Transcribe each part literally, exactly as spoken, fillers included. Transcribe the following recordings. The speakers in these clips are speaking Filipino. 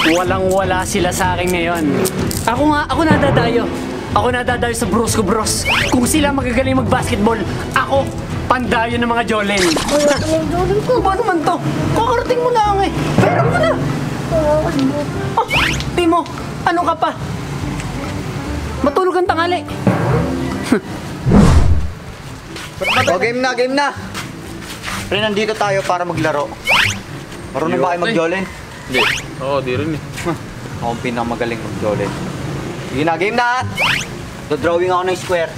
Walang-wala sila sa akin ngayon. Ako nga, ako nadadayo. Ako nadadayo sa bros ko, bros. Kung sila magagaling mag-basketball, ako, pandayo ng mga Jolen. Wala ka ng Jolen ko. Ba naman to? Kakarating mo lang eh. Pero mo na. Oo, ano? Oh, Timo, ano ka pa? Matulog ang tangali. O, game na, game na. Pre, nandito tayo para maglaro. Marunong ba kayo mag-Jolen? Hindi. Oo, di rin eh. Ako ang pinakamagaling mag-Jolen. Sige na, game na! Do-drawing ako ng square.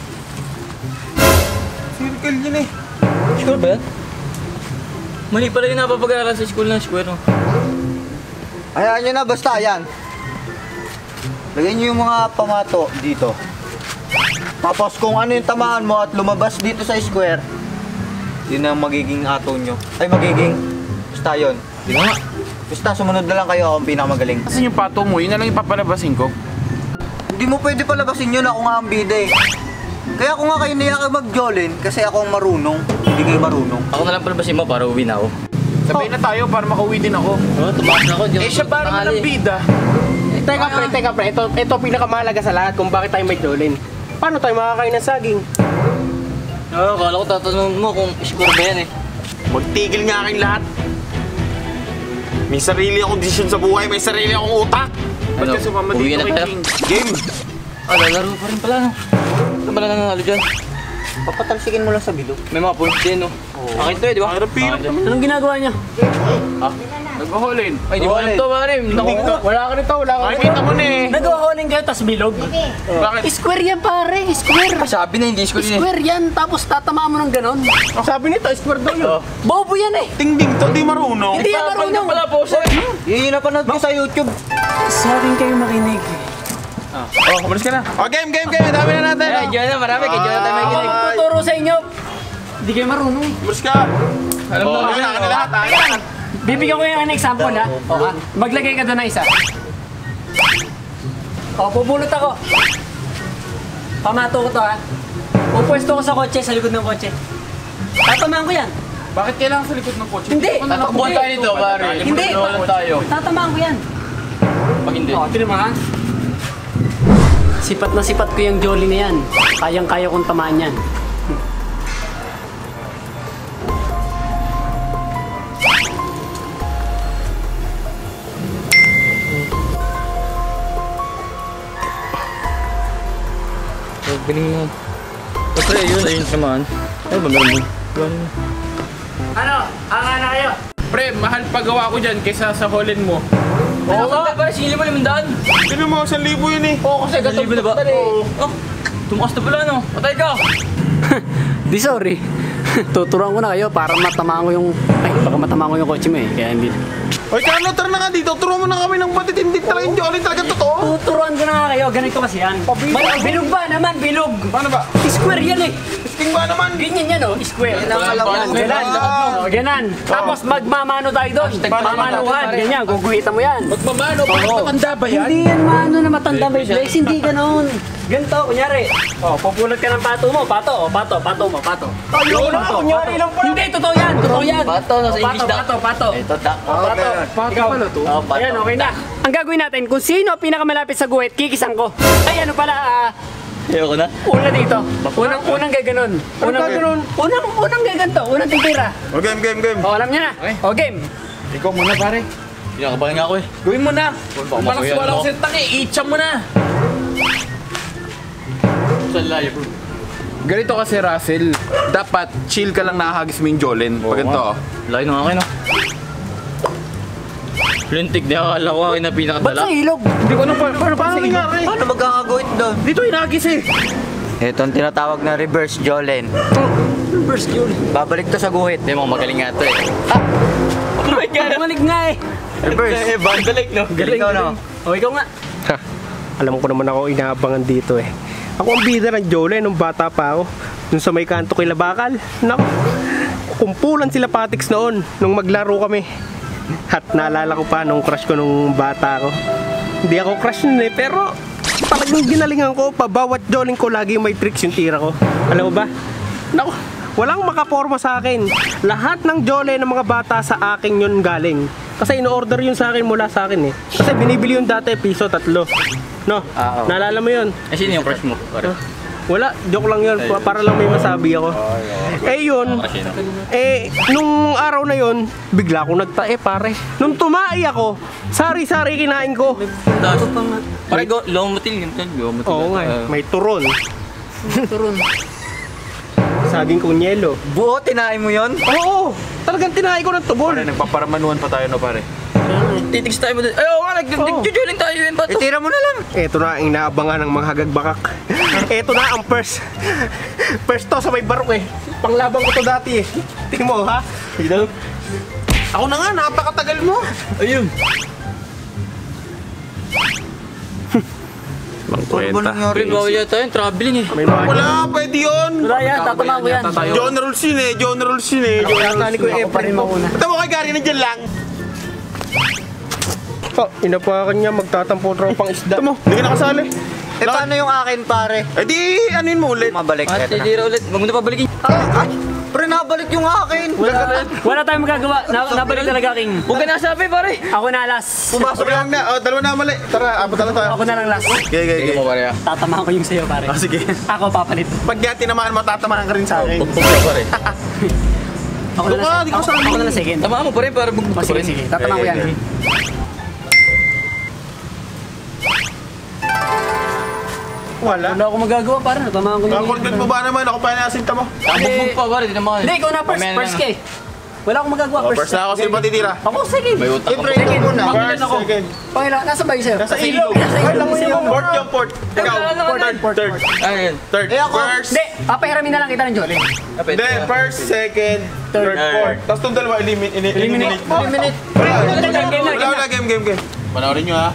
Circle yun eh. Sure ba yan? Mali pala yung napapag-aaral sa school ng square, no? Hayaan nyo na, basta yan. Lagyan nyo yung mga pamato dito. Tapos kung ano yung tamaan mo at lumabas dito sa square, yun ang magiging ato nyo. Ay, magiging. Basta yun. Di nga. Basta sumunod na lang kayo, ako ang pinakamagaling. Kasi yung pato mo, yun na lang ipapalabasin ko. Hindi mo pwede palabasin yun, ako nga ang bida eh. Kaya ako nga kayo niya mag-Jolen kasi ako ang marunong, hindi kayo marunong. Ako na lang palabasin mo para uwi na ako. Sabay na tayo para makauwi din ako. Oo, tumakas na ako. Eh siya para naman ang bida. Teka pre, teka pre, ito, ito pinakamahalaga sa lahat kung bakit tayo may Jolen. Paano tayo makakain ng saging? Oo, kala ko tatanungin mo kung score ba yan eh. Magtigil nga kayong lahat. May sarili akong desisyon sa buhay, may sarili akong utak. Ano, At sumama uwi dito na kay tayo? King. Game! Ah, lalaro pa rin pala, no? Ano ba na nanalo dyan? Papatalsikin mo lang sa bilog. May mga points din, no? Akin to eh, di ba? Ang hirap naman. Anong ginagawa niya? Nag-holin. Ay, di ba alam to, pare? Naku, Wala ka nito, wala ka nito. Makikita mo na eh. Nag-holing kayo, tas bilog. Bakit? Square yan pare, square. sabi na hindi score yun eh. Square yan, tapos tatamaan mo ng ganon. Sabi nito, square daw yun. Bobo yan eh. Ting-ding to, di marunong. Hindi yan marunong. pala po, sir. Yun yung napanood ko sa YouTube. Sa akin kayo makinig. Oh, umalis ka na. Oh, game, game, game. Dami na natin. Ay, dyan na, marami. Kaya dyan na tayo may kinig. Ako tuturo sa inyo. Hindi kayo marunong. Umalis ka. Alam mo, kami na kanila lahat. Ayan. Bibigyan ko yung example ha. O ha. Maglagay ka doon ng isa. O, pupulot ako. Pamato ko to ha. Pupwesto ko sa kotse, sa likod ng kotse. Tatamaan ko yan. Bakit kailangan sa likod ng kotse? Hindi. Tatakbuhan tayo nito, pare. Hindi. Tatakbuhan tayo. Tatamaan ko yan. Pag hindi. O, tinan mo ha. Sipat na sipat ko yung Jolly na yan. Kayang-kaya kong tamaan yan. Galing. Pre, yun, ayun naman. Ay, ba meron mo? Ano? Anga na kayo? Pre, mahal pagawa ko dyan kaysa sa holin mo. Oo nga, pare, sili mo limandaan. Sino mo, isang libo yun eh. Oo, kasi gatong na ba? Oh, tumakas na pala, no? Patay ka! Di sorry. Tuturuan ko na kayo para matamaan ko yung... Ay, baka matamaan ko yung kotse mo eh. Kaya hindi. Oy, Carlo, tara na nga dito. Turo mo na kami ng batit. Hindi talaga yung Jolly talaga totoo. Tuturuan ko na nga kayo. Ganito kasi yan. Mal- bilog ba naman? Bilog. Paano ba? Square yan eh. Sting ba naman? Ganyan yan oh. Square. Yan ang alam Yan, mo. ganan. Oh, ganan. Tapos magmamano tayo doon. Mamanuhan. Ganyan. Guguhitan mo yan. Magmamano, bakit matanda ba yan? Hindi yan mano na matanda may place. Hindi ganon. Ganito, kunyari. Oh, pupulot ka ng pato mo. Pato, oh, pato, pato mo, pato. Tayo na, kunyari lang pala. Hindi, totoo yan. Totoo yan. Pato, nasa Oh, English pato, daw. pato, pato. Ito, da. Oo, meron. Pato pala to. Oh, pato. Ayan, okay na. Ang gagawin natin, kung sino pinakamalapit sa guhit, kikisan ko. Ay, ano pala, ah, Ayoko na. una dito. Unang, unang gaganon. Unang gaganon. Unang, unang gaganto. Unang titira. O, game, game, game. O, alam niya na. O, game. Ikaw muna, pare. Pinakabahan nga ako eh. Gawin mo na. baka Parang makuya wala ako. ko sentang eh. Itcha mo na. Saan layo, bro? Ganito kasi, Russell. Dapat chill ka lang nakahagis mo yung Jolen. Pag ganito, oh. Layo na nga kayo, no? Lintik, di akala ko akin na Ba't pinakadala. sa ilog? Hindi ko alam pa. Paano paano nangyari? Paano magkakaguhit doon? Dito hinagis eh. Ito ang tinatawag na reverse Jolen. First yun. Babalik to sa guhit. Hindi mo magaling nga to eh. Oh my God. Bumalik nga eh. Reverse. Eh, balik, no? Galing ikaw no? O, ikaw nga. Ha, alam ko naman ako inaabangan dito eh. Ako ang bida ng Jolen nung bata pa ako. Dun sa may kanto kay Labakal. Naku, kumpulan sila Patix noon nung maglaro kami. At naalala ko pa nung crush ko nung bata ako. Hindi ako crush nun eh, pero talagang ginalingan ko pa bawat Jolen ko lagi may tricks yung tira ko. Alam mo ba? Naku, walang makaporma sa akin. Lahat ng Jolen ng mga bata sa akin yun galing. Kasi in-order yun sa akin mula sa akin eh. Kasi binibili yun dati, piso tatlo. No? Ah, oo. Naalala mo yun? Eh, sino yung crush mo? Pare. Wala, joke lang yun. Pa- Para lang may masabi ako. Eh yun, Kasi no? eh, nung araw na yun, bigla akong nagtae pare. Nung tumai ako, sari-sari kinain ko. Tapos, pare, go, lomotil yun. Lomotil. Oo nga eh, Ah. may turon. Turun. Saging kong yelo. Buo, tinain mo yon? Oo, talagang tinahi ko ng tubol. Nagpaparamanuan pa tayo no pare. Titigs tayo mo din. Ay, oo nga, nag-jujuling tayo yun ba to? Itira mo na lang. Eto na ang inaabangan ng mga hagagbakak. Eto na ang first. First to sa may barok eh. Panglabang ko to dati eh. Tingnan mo ha. Ako na nga, napakatagal mo. Ayun. Ano ba nangyari? Pre, bawal yata yun, traveling eh. May mga Wala, pwede yun. Wala yan, tatama ko yan. John Rules yun eh, John Rules yun eh. John Kaya ko yung Ako pa rin Efren mo. mauna. Ito mo kay Gary, nandyan lang. Oh, inapakan niya magtatampo tropang isda. Ito mo, hindi ka nakasali. Eh, paano yung akin, pare? Eh di, anuin mo ulit. Mabalik. At Eto na. titira ulit. Huwag mo na pabalikin. Ay, pre, nabalik yung akin. Wala, wala tayong magagawa. Na, nabalik talaga, King. Huwag ka nasabi, pare. Ako na last. Pumasok lang na. Oh, dalawa na mali. Tara, abot na tayo. Ako na lang last. Okay, okay, okay. pare ah. Tatamaan ko yung sa'yo, pare. Ah, sige. Ako papalit. Pag di tinamaan mo, tatamahan ka rin sa akin. Pupuk ka, pare. Ako na Doon ka, lang. di ko Ako, kasama. ako na lang second. Tamaan mo, pare, para Oh, bugbuto sige, rin. sige. Tatamaan ko yan. Wala. Wala akong magagawa, pare. Natamaan ko yung... Kakulgad mo ba naman? Ako pa inasinta mo. Bugbog pa, pare. Di naman. Hindi, ikaw na first. Mamaya First na. ka eh. Wala akong magagawa. Oh, first na ako, sino pa titira? Ako second. May utak ka Siyempre, pa. ikaw muna. First, second. Okay lang. Nasa ba yung sa'yo? Nasa ilog. Nasa ilog. Alam mo yung fourth yung fourth. Ikaw, third, third, Ayun. third. Eh, ako. First, Hindi, papahiramin na lang kita ng Jolene. hindi, first, second, third, fourth. Tapos itong dalawa, eliminate. Eliminate mo. Eliminate. Wala, wala, game, game, game. Panoorin nyo ha.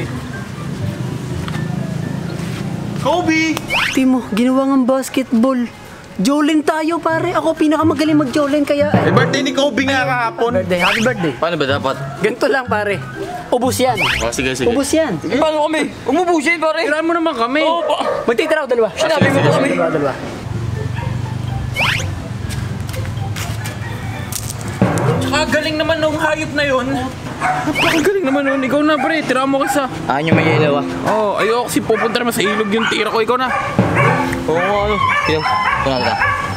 Kobe! Timo, ginawa ng basketball. Jolene tayo, pare. Ako pinakamagaling mag-Jolene, kaya... Eh, birthday ni Kobe nga kahapon. Birthday, happy birthday. Paano ba dapat? Ganito lang, pare. Ubus yan. Oh, sige, sige. Ubus yan. Eh, paano kami? Umubusin, pare. Tirahan mo naman kami. Oo, pa. Magtitira ako dalawa. Sinabi mo pa kami. Dalawa, dalawa. Tsaka galing naman nung hayop na yun. Napakagaling naman nun. Ikaw na, pre. Tira mo kasi sa... Ah, yung may ilaw ah. Oo, oh, ayoko kasi pupunta naman sa ilog yung tira ko. Ikaw na. Oo, ano. Ilaw. Ito na, ito na.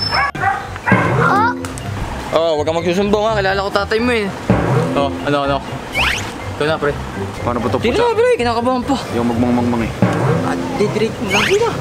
Oo, oh, huwag kang magsusumbong ha. Kilala ko tatay mo eh. Oo, oh, ano, ano. Ito na, pre. Paano ba ito Hindi na, pre. Kinakabahan pa. Yung magmangmangmang eh. At didirect mo lang. Hindi na.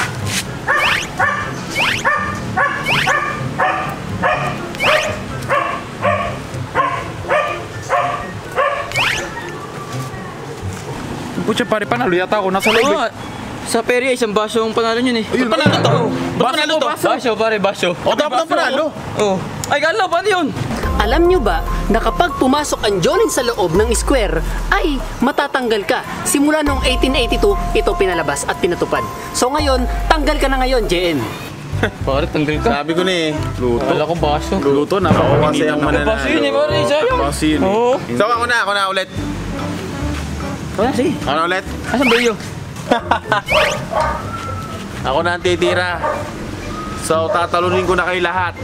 Putya, pare, panalo yata ako. Nasa Oo loob nga. eh. Sa Peria, isang baso ang panalo yun eh. Ayun, panalo to. Ba't panalo to? Baso, pare, baso. O, dapat ang panalo. Oo. Ay, kala, paano yun? Alam nyo ba na kapag pumasok ang Jolene sa loob ng square, ay matatanggal ka. Simula noong eighteen eighty-two, ito pinalabas at pinatupad. So ngayon, tanggal ka na ngayon, J N. Pare, tanggal ka. Sabi ko na eh. Luto. Kala ko baso. Luto na. Ako kasi ang mananalo. Baso yun eh, pare. Sayang. Baso yun eh. Oo. So, ako na, ako na ulit. Wala, sige. Ako na ulit. Asan ba yun? Ako na ang titira. So, tatalunin ko na kayo lahat.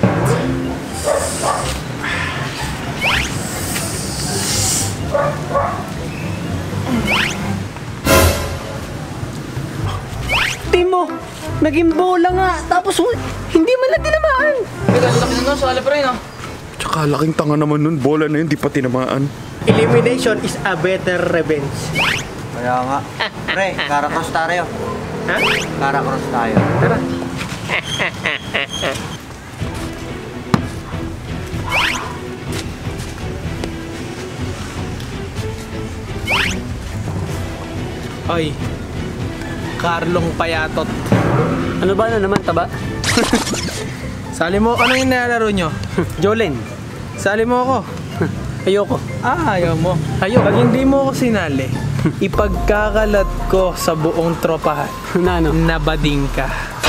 Timo, naging bola nga. Tapos hindi man lang tinamaan. Teka, ang laki na nun. Sala pa rin ah. Tsaka laking tanga naman nun. Bola na yun, di pa tinamaan. Elimination is a better revenge. Kaya nga. Pre, karakross tayo. Ha? Karakross tayo. Tara. Oy, Carlong Payatot. Ano ba na naman, taba? Sali mo, ano yung nilalaro nyo? Jolene, Sali mo ako. ayoko. Ah, ayaw mo. Ayoko. Pag hindi mo ako sinali, ipagkakalat ko sa buong tropahan Na ano? na bading ka.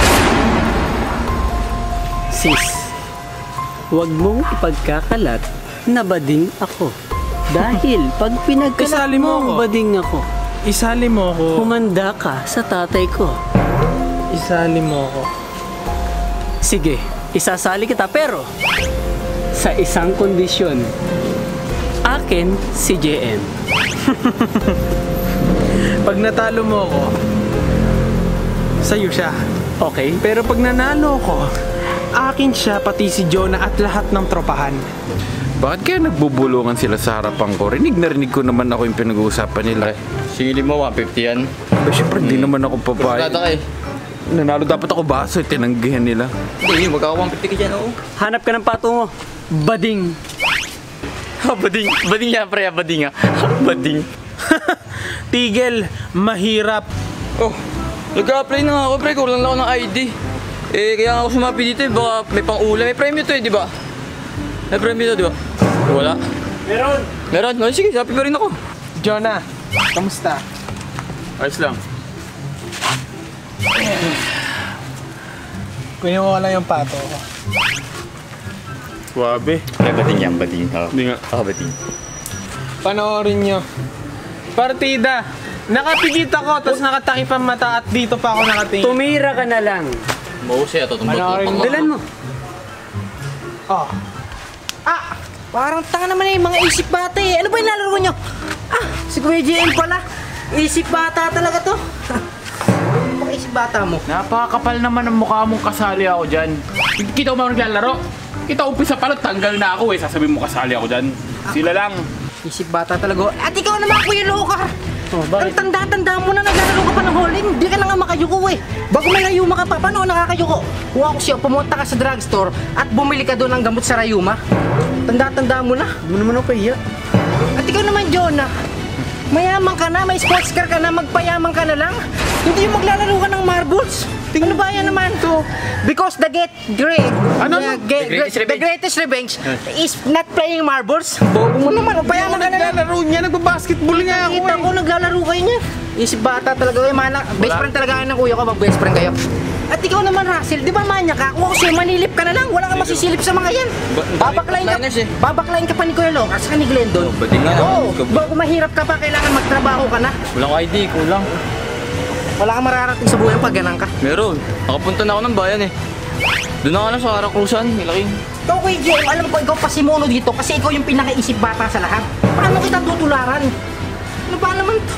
Sis, huwag mong ipagkakalat na bading ako. Dahil pag pinagkalat Isali mo mong ako. bading ako, Isali mo ako. humanda ka sa tatay ko. Isali mo ako. Sige, isasali kita pero sa isang kondisyon. Akin si J M. Pag natalo mo ako, sa'yo siya. Okay? Pero pag nanalo ko, akin siya pati si Jonah at lahat ng tropahan. Bakit kaya nagbubulungan sila sa harapan ko? Rinig na rinig ko naman ako yung pinag-uusapan nila. Singilin mo, one fifty yan. Pero syempre, hindi naman ako papayag. Tata ka eh. Nanalo dapat ako baso, eh, tinanggihan nila. Hindi, magkaka one fifty ka dyan, oo. Hanap ka ng patungo. Bading. bading, bading yan, pre, bading ah. Bading. Tigil, mahirap. Oh, nag-apply na nga ako, pre. Kulang lang ako ng I D. Eh, kaya nga ako sumapi dito eh. Baka may pang-ulam. May premyo to eh, di ba? May premyo to, di ba? Wala. Meron. Meron? No, sige, sapi pa rin ako. Jonah, kamusta? Ayos lang. Kunin mo lang yung pato ko. Suwabe. May bading yan, bading. Oo, Hindi nga. oh, bading. Panoorin nyo. Partida. Nakapigit ako, tapos nakatakip ang mata at dito pa ako nakatingin. Tumira ka na lang. Mahusay ito, tumbot. Dalan mo. Oh. Ah! Parang tanga naman eh, mga isip bata eh. Ano ba yung lalaro nyo? Ah! Si Kuya J M pala. Isip bata talaga to. Mga isip bata mo. Napakakapal naman ang mukha mong kasali ako dyan. Kita mo ba naglalaro? Kita umpisa pala, tanggal na ako eh. Sasabihin mo kasali ako dyan. Sila lang. Isip bata talaga. At ikaw naman, Kuya Lokar. Oh, Ang tanda-tanda mo na naglalaro ka pa ng holding. Hindi ka na nga makayuko eh. Bago may rayuma ka pa, paano ka nakakayuko? Kung ako siya, pumunta ka sa drugstore at bumili ka doon ng gamot sa rayuma. Tanda-tanda mo na. Hindi mo naman ako pahiya. At ikaw naman, Jonah. Mayaman ka na, may sports car ka na, magpayaman ka na lang. Hindi yung maglalaro ka ng marbles. Ano ba yan naman to? Because the get great, Ano? the, ge- The greatest the revenge. greatest revenge is not playing marbles. Bobo mo naman, payaman ka na lang. Naglalaro niya, nagbabasketball nga ako Kita eh. ko naglalaro kayo niya. Isip bata talaga kayo, mana. Best friend talaga kayo ng kuya ko, mag-best friend kayo. At ikaw naman, Russell, di ba manya ka? Kung ako sa'yo, manilip ka na lang. Wala kang masisilip sa mga yan. Babaklain ka, Liners eh. babaklain ka pa ni Kuya Locas, ka ni Glendon. Oh, bading nga naman. Oo, bago mahirap ka pa, kailangan magtrabaho ka na. Wala ko I D, kulang. Wala kang mararating sa buhay pag ganang ka. Meron. Nakapunta na ako ng bayan eh. Doon na ako lang sa Arakusan, Hilaking. Ikaw, Kuya J M, alam ko ikaw pasimuno dito kasi ikaw yung pinakaisip bata sa lahat. Paano kita tutularan? Ano ba naman to?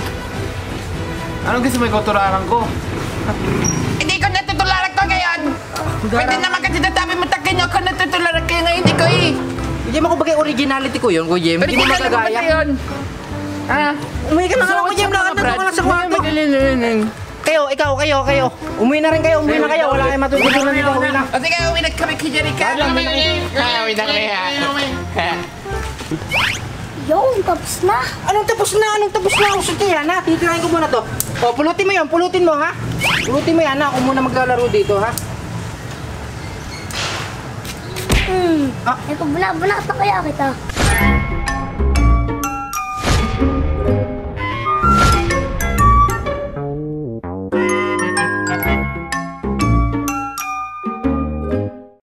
Anong gusto mo ikuturaran ko? Hindi ko natutularan ko ngayon. Pwede naman kasi natabi mo takin nyo ako natutularan kayo ngayon. Hindi ko eh. Hindi mo kumbaga originality ko yun, Kuya J M. Pero Hindi mo hindi ko magagaya. yun. Ah, Umuwi ka na nga, Kuya J M. Lakad na doon ka lang sa kwarto. Kayo, ikaw, kayo, kayo. Umuwi na rin kayo, umuwi na kayo. Wala kayong matututunan dito, umuwi na. O sige, uwi na kami kay Jerica. Uwi na kami ha. Yung, tapos na. Anong tapos na? Anong tapos na? Usod ka yan, ha? Titirahin ko muna to. O, pulutin mo yun, pulutin mo, ha? Pulutin mo yan, ha? Ako muna maglalaro dito, ha? Hmm. Ah. Eh, pag bula-bula pa kaya kita.